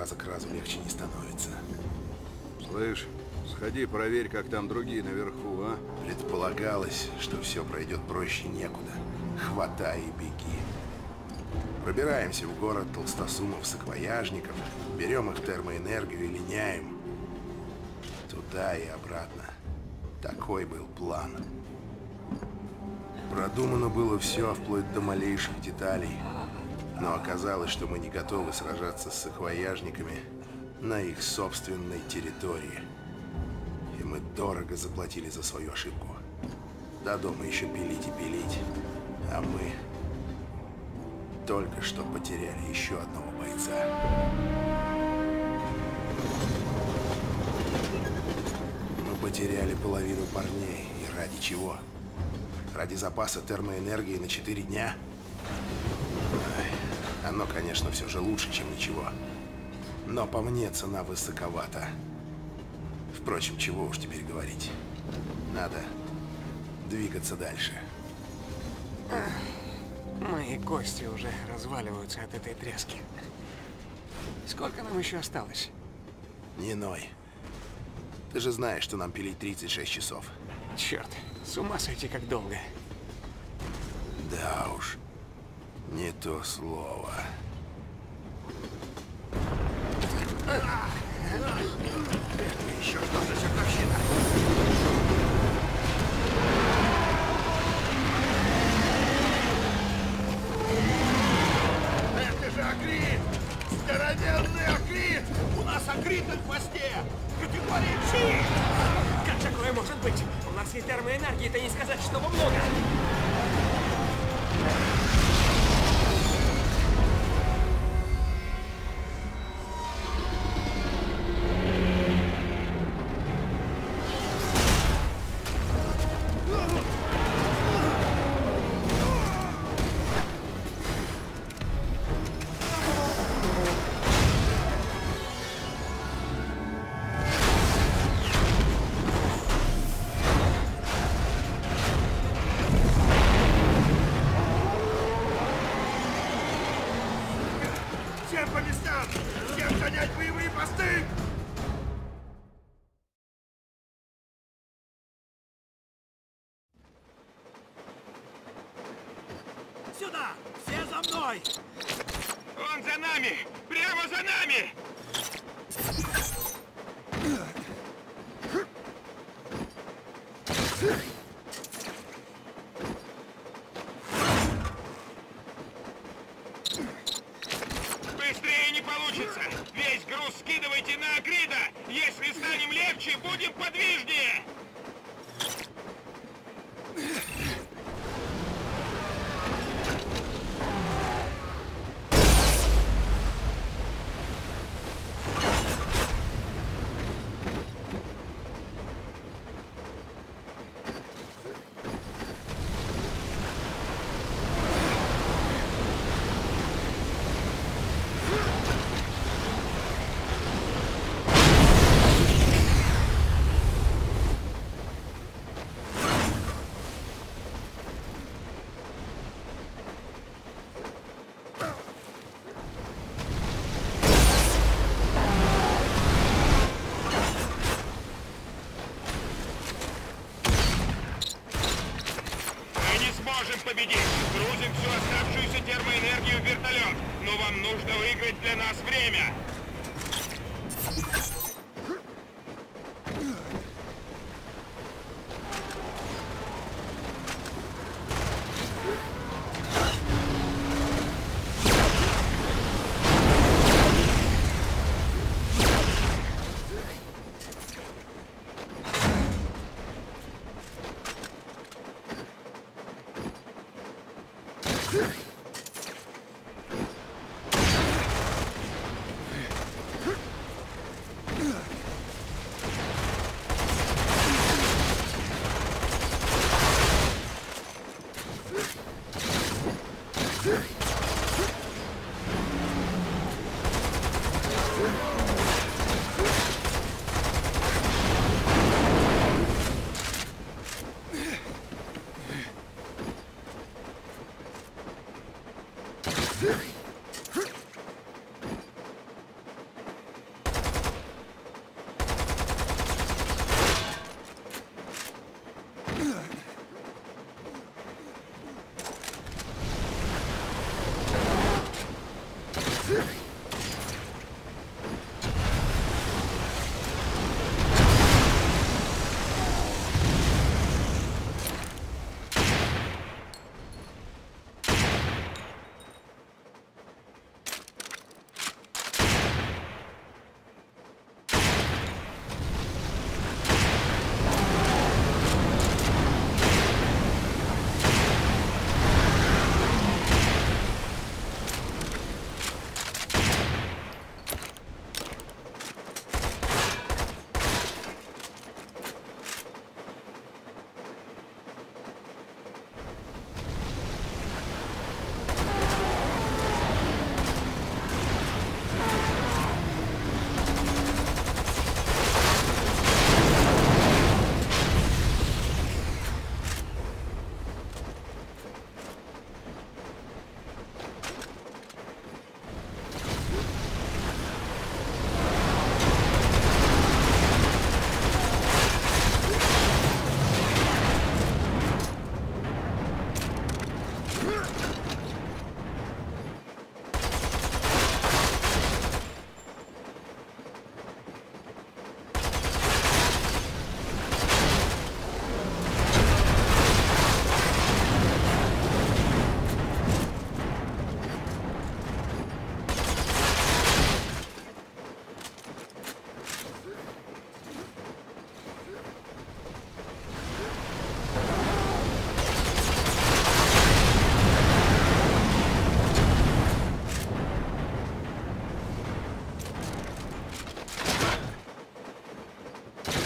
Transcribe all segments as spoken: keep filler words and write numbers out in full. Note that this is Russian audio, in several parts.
раза к разу легче не становится. Слышь, сходи, проверь, как там другие наверху, а? Предполагалось, что все пройдет проще некуда. Хватай и беги. Пробираемся в город толстосумов-саквояжников, берем их термоэнергию и линяем. Туда и обратно. Такой был план. Продумано было все, вплоть до малейших деталей. Но оказалось, что мы не готовы сражаться с саквояжниками на их собственной территории. И мы дорого заплатили за свою ошибку. До дома еще пилить и пилить. А мы только что потеряли еще одного бойца. Мы потеряли половину парней. И ради чего? Ради запаса термоэнергии на четыре дня? Ай, оно, конечно, все же лучше, чем ничего. Но по мне цена высоковата. Впрочем, чего уж теперь говорить. Надо двигаться дальше. Мои кости уже разваливаются от этой тряски. Сколько нам еще осталось? Не ной. Ты же знаешь, что нам пилить тридцать шесть часов. Черт, с ума сойти как долго. Да уж, не то слово. Еще что за чертовщина? Это же Акрит! Здоровенный Акрит! У нас Акрит на хвосте! Категория Чи! Как такое может быть? У нас есть термоэнергии, это не сказать, что много. Всем по местам! Всем занять боевые посты! Сюда! Все за мной! Он за нами! Прямо за нами! Быстрее не получится! Весь груз скидывайте на Акрида! Если станем легче, будем подвижнее! Победить! Грузим всю оставшуюся термоэнергию в вертолет! Но вам нужно выиграть для нас время!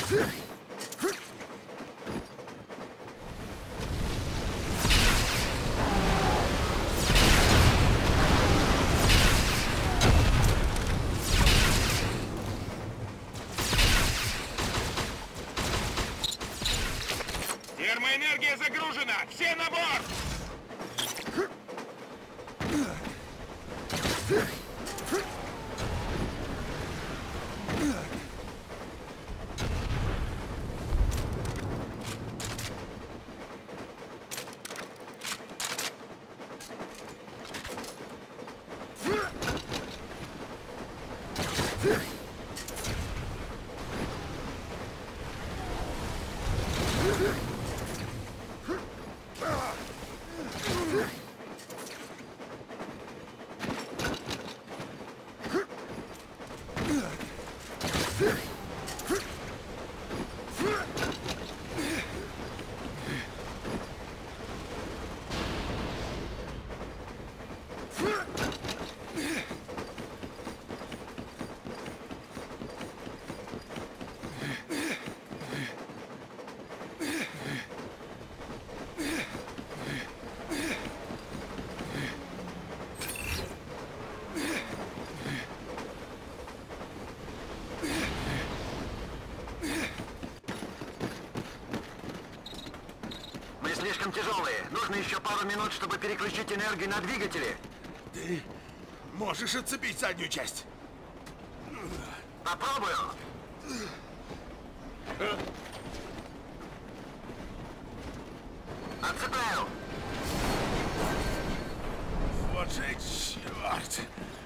Термоэнергия загружена! Все на борт! Слишком тяжелые. Нужно еще пару минут, чтобы переключить энергию на двигатели. Ты можешь отцепить заднюю часть? Попробую. Отцепляю. Вот же черт!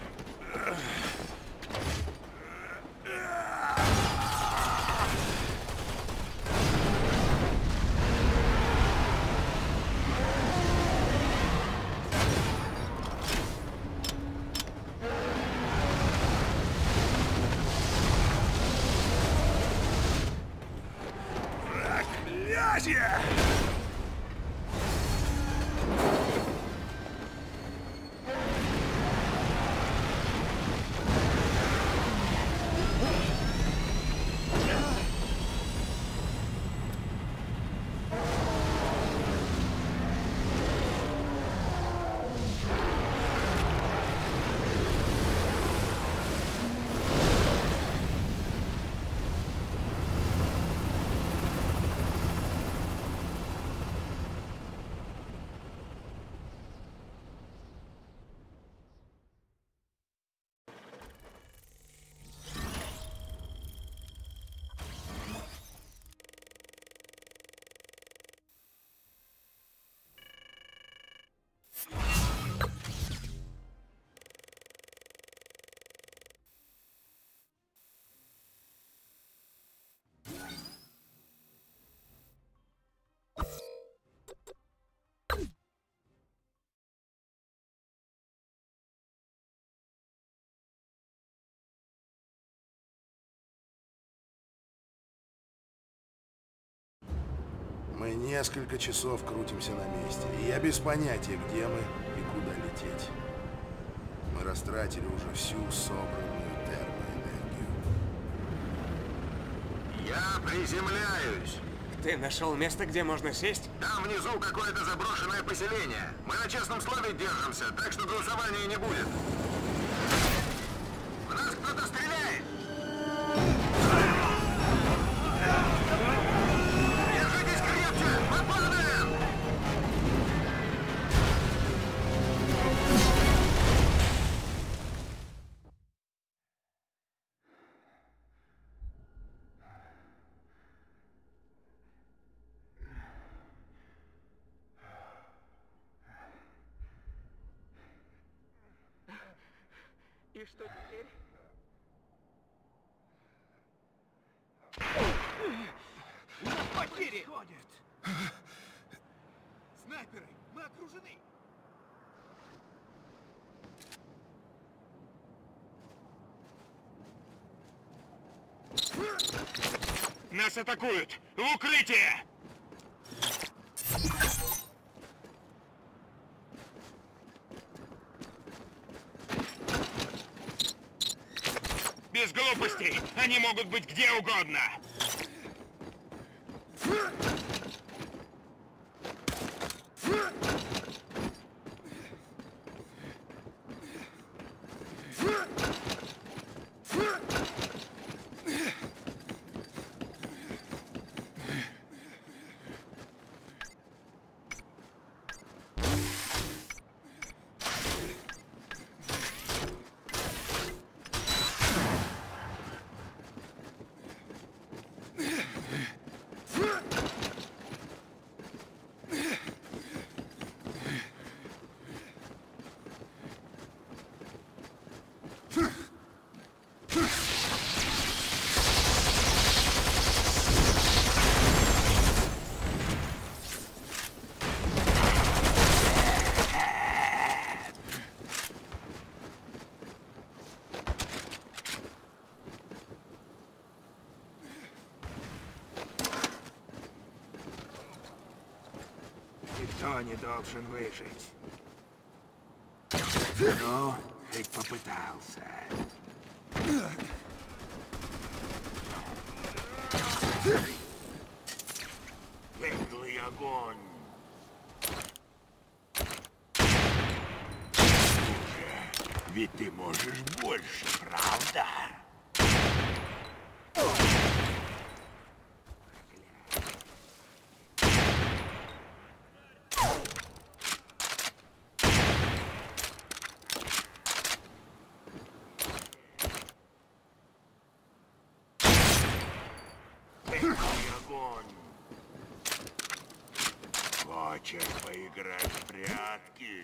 Проклятие! Мы несколько часов крутимся на месте, и я без понятия, где мы и куда лететь. Мы растратили уже всю собранную термоэнергию. Я приземляюсь. Ты нашел место, где можно сесть? Там внизу какое-то заброшенное поселение. Мы на честном слове держимся, так что голосования не будет. В нас кто-то стреляет! Держитесь крепче! Мы падаем! И что теперь? Потери! Снайперы! Мы окружены! Нас атакуют! В укрытие! Без глупостей! Они могут быть где угодно! Никто не должен выжить. Ну, хоть попытался. Беглый огонь. Слушай, ведь ты можешь больше, правда? Хочешь поиграть в прятки?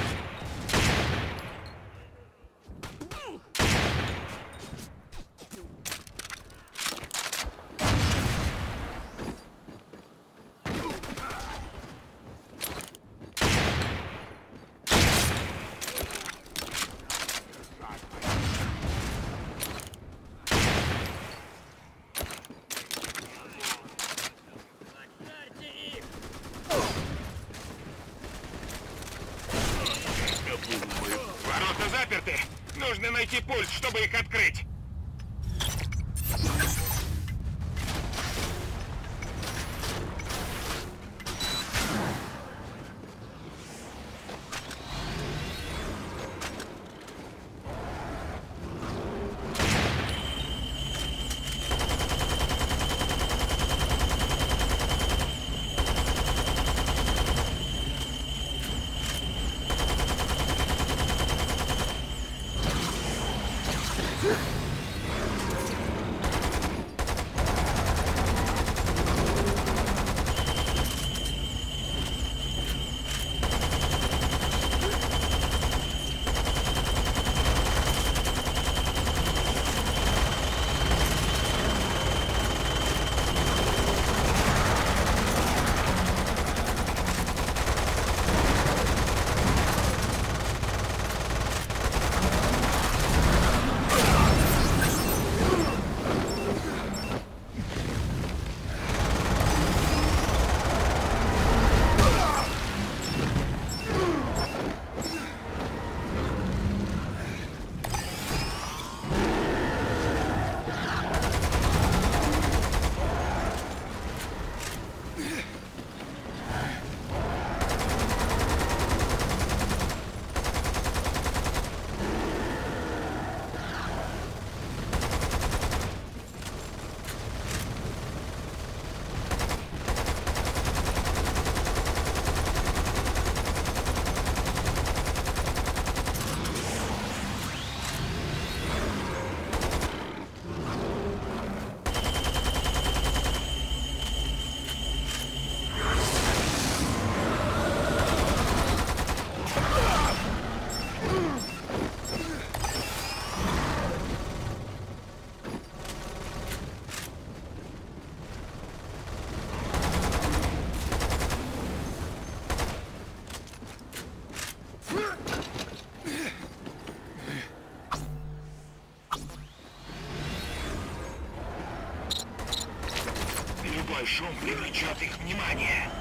Ворота заперты! Нужно найти пульт, чтобы их открыть! Любой шум привлечет их внимание.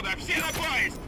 отсюда! Все на поезд!